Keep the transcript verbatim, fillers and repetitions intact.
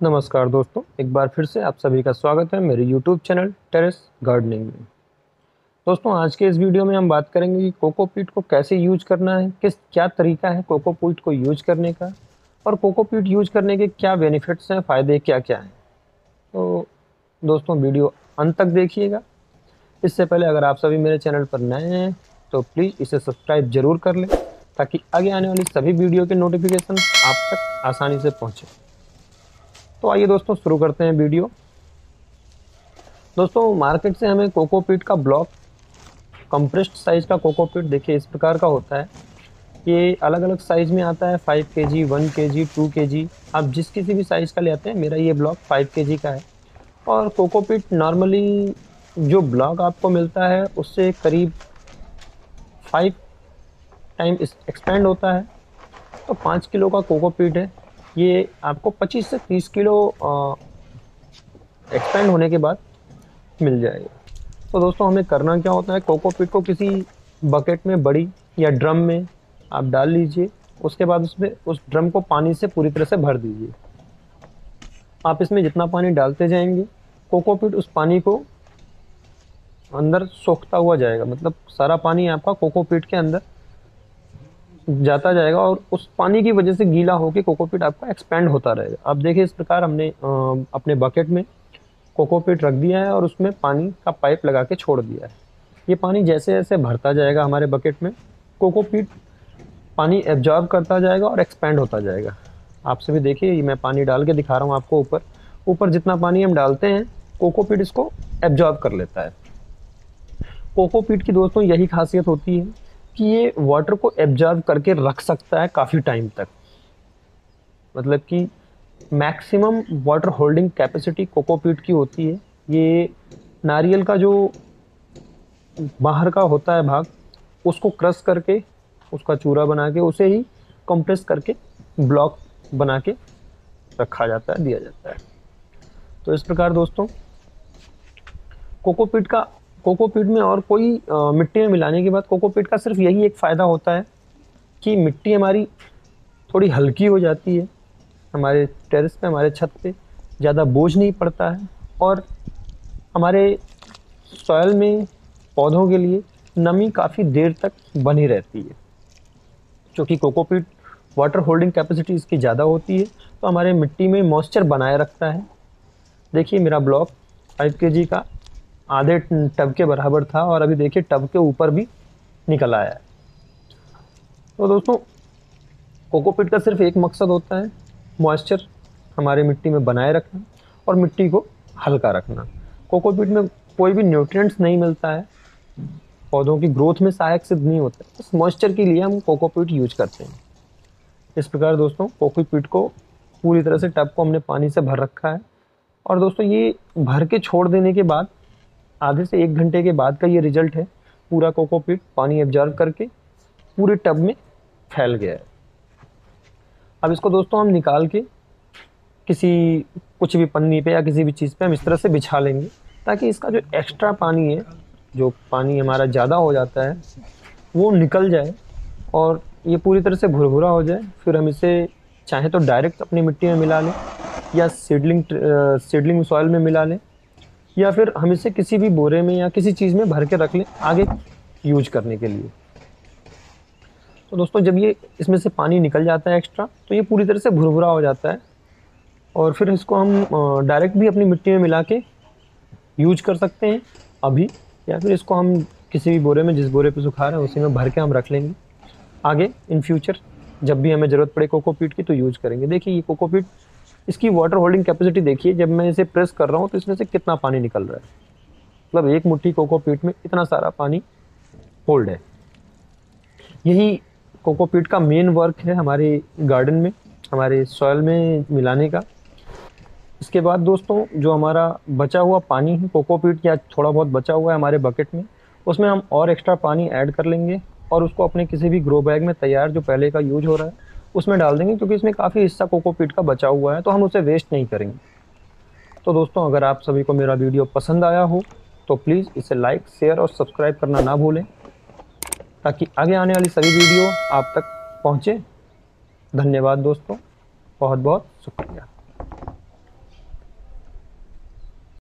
नमस्कार दोस्तों, एक बार फिर से आप सभी का स्वागत है मेरे यूट्यूब चैनल टेरेस गार्डनिंग में। दोस्तों, आज के इस वीडियो में हम बात करेंगे कि कोकोपीट को कैसे यूज करना है, किस क्या तरीका है कोकोपीट को यूज करने का और कोकोपीट यूज करने के क्या बेनिफिट्स हैं, फ़ायदे क्या क्या हैं। तो दोस्तों, वीडियो अंत तक देखिएगा। इससे पहले अगर आप सभी मेरे चैनल पर नए हैं तो प्लीज़ इसे सब्सक्राइब जरूर कर लें, ताकि आगे आने वाली सभी वीडियो के नोटिफिकेशन आप तक आसानी से पहुँचे। तो आइए दोस्तों, शुरू करते हैं वीडियो। दोस्तों, मार्केट से हमें कोकोपीट का ब्लॉक, कंप्रेस्ड साइज़ का कोकोपीट देखिए इस प्रकार का होता है। ये अलग अलग साइज़ में आता है, फाइव के जी, वन के जी, टू के जी। आप जिस किसी भी साइज़ का लेते हैं, मेरा ये ब्लॉक फाइव के जी का है। और कोकोपीट नॉर्मली जो ब्लॉक आपको मिलता है उससे करीब फाइव टाइम एक्सपेंड होता है। तो पाँच किलो का कोकोपीट है, ये आपको पच्चीस से तीस किलो एक्सपेंड होने के बाद मिल जाएगा। तो दोस्तों, हमें करना क्या होता है, कोकोपीट को किसी बकेट में, बड़ी या ड्रम में आप डाल लीजिए। उसके बाद उसमें उस ड्रम को पानी से पूरी तरह से भर दीजिए। आप इसमें जितना पानी डालते जाएंगे, कोकोपीट उस पानी को अंदर सोखता हुआ जाएगा। मतलब सारा पानी आपका कोकोपीट के अंदर जाता जाएगा और उस पानी की वजह से गीला होकर कोकोपीट आपका एक्सपेंड होता रहेगा। अब देखिए इस प्रकार हमने अपने बकेट में कोकोपीट रख दिया है और उसमें पानी का पाइप लगा के छोड़ दिया है। ये पानी जैसे जैसे भरता जाएगा हमारे बकेट में, कोकोपीट पानी एब्जॉर्ब करता जाएगा और एक्सपेंड होता जाएगा। आप सभी देखिए, ये मैं पानी डाल के दिखा रहा हूँ आपको। ऊपर ऊपर जितना पानी हम डालते हैं, कोकोपीट इसको एब्जॉर्ब कर लेता है। कोकोपीट की दोस्तों यही खासियत होती है कि ये वाटर को एब्जॉर्ब करके रख सकता है काफ़ी टाइम तक। मतलब कि maximum water holding capacity cocopeat की होती है। ये नारियल का जो बाहर का होता है भाग, उसको क्रश करके, उसका चूरा बना के, उसे ही कंप्रेस करके ब्लॉक बना के रखा जाता है, दिया जाता है। तो इस प्रकार दोस्तों, कोकोपीट का कोकोपीट में और कोई आ, मिट्टी में मिलाने के बाद कोकोपीट का सिर्फ यही एक फ़ायदा होता है कि मिट्टी हमारी थोड़ी हल्की हो जाती है। हमारे टेरेस पे, हमारे छत पे ज़्यादा बोझ नहीं पड़ता है और हमारे सॉइल में पौधों के लिए नमी काफ़ी देर तक बनी रहती है। क्योंकि कोकोपीट वाटर होल्डिंग कैपेसिटी इसकी ज़्यादा होती है, तो हमारे मिट्टी में मॉइस्चर बनाए रखता है। देखिए मेरा ब्लॉक फाइव के जी का आधे टब के बराबर था और अभी देखिए टब के ऊपर भी निकल आया है। तो दोस्तों, कोकोपीट का सिर्फ एक मकसद होता है, मॉइस्चर हमारे मिट्टी में बनाए रखना और मिट्टी को हल्का रखना। कोकोपीट में कोई भी न्यूट्रिएंट्स नहीं मिलता है, पौधों की ग्रोथ में सहायक सिद्ध नहीं होता है। इस मॉइस्चर के लिए हम कोकोपीट यूज करते हैं। इस प्रकार दोस्तों, कोकोपीट को पूरी तरह से टब को हमने पानी से भर रखा है। और दोस्तों, ये भर के छोड़ देने के बाद आधे से एक घंटे के बाद का ये रिजल्ट है। पूरा कोकोपीट पानी एब्जॉर्ब करके पूरे टब में फैल गया है। अब इसको दोस्तों हम निकाल के किसी कुछ भी पन्नी पे या किसी भी चीज़ पे हम इस तरह से बिछा लेंगे, ताकि इसका जो एक्स्ट्रा पानी है, जो पानी हमारा ज़्यादा हो जाता है, वो निकल जाए और ये पूरी तरह से भुरभुरा हो जाए। फिर हम इसे चाहे तो डायरेक्ट अपनी मिट्टी में मिला लें या सीडलिंग सीडलिंग सॉइल में मिला लें, या फिर हम इसे किसी भी बोरे में या किसी चीज़ में भर के रख लें आगे यूज करने के लिए। तो दोस्तों, जब ये इसमें से पानी निकल जाता है एक्स्ट्रा, तो ये पूरी तरह से भुरभुरा हो जाता है और फिर इसको हम डायरेक्ट भी अपनी मिट्टी में मिला के यूज कर सकते हैं अभी, या फिर इसको हम किसी भी बोरे में, जिस बोरे पे सुखा रहे हैं उसी में भर के हम रख लेंगे। आगे इन फ्यूचर जब भी हमें ज़रूरत पड़े कोकोपीट की तो यूज करेंगे। देखिए ये कोकोपीट, इसकी वाटर होल्डिंग कैपेसिटी देखिए, जब मैं इसे प्रेस कर रहा हूँ तो इसमें से कितना पानी निकल रहा है। मतलब एक मुट्ठी कोकोपीट में इतना सारा पानी होल्ड है। यही कोकोपीट का मेन वर्क है हमारे गार्डन में, हमारे सॉइल में मिलाने का। इसके बाद दोस्तों, जो हमारा बचा हुआ पानी है कोकोपीट, या थोड़ा बहुत बचा हुआ है हमारे बकेट में, उसमें हम और एक्स्ट्रा पानी ऐड कर लेंगे और उसको अपने किसी भी ग्रो बैग में तैयार, जो पहले का यूज हो रहा है, उसमें डाल देंगे। क्योंकि इसमें काफ़ी हिस्सा कोकोपीट का बचा हुआ है, तो हम उसे वेस्ट नहीं करेंगे। तो दोस्तों, अगर आप सभी को मेरा वीडियो पसंद आया हो तो प्लीज़ इसे लाइक, शेयर और सब्सक्राइब करना ना भूलें, ताकि आगे आने वाली सभी वीडियो आप तक पहुँचे। धन्यवाद दोस्तों, बहुत बहुत शुक्रिया।